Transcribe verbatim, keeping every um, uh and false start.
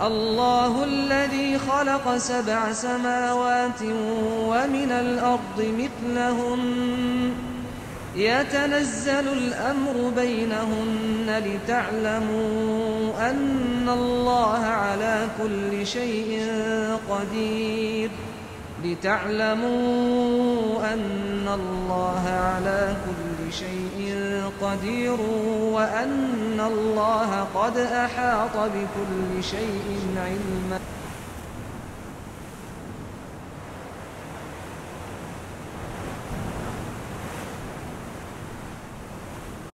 الله الذي خلق سبع سماوات ومن الأرض مثلهن يتنزل الأمر بينهن لتعلموا أن الله على كل شيء قدير لتعلموا أن الله على كل شيء قدير وأن الله قد أحاط بكل شيء علما.